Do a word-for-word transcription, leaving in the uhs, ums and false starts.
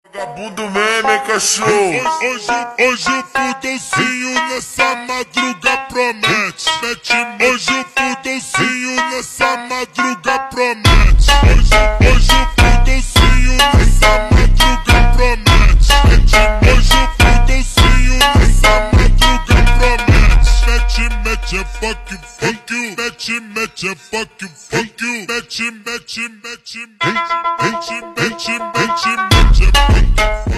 Vagabundo mesmo, hein, cachorro? Hoje, hoje o pudolcinho nessa madruga promete. Mete, hoje o pudolcinho nessa madruga promete. Hoje, hoje o pudolcinho nessa madruga promete. Mete, hoje o pudolcinho nessa madruga promete. Mete, mete, é fuck you, fuck you. Mete, mete, é fuck you, fuck you. Mete, mete, mete, mete, mete, mete, mete, mete, mete.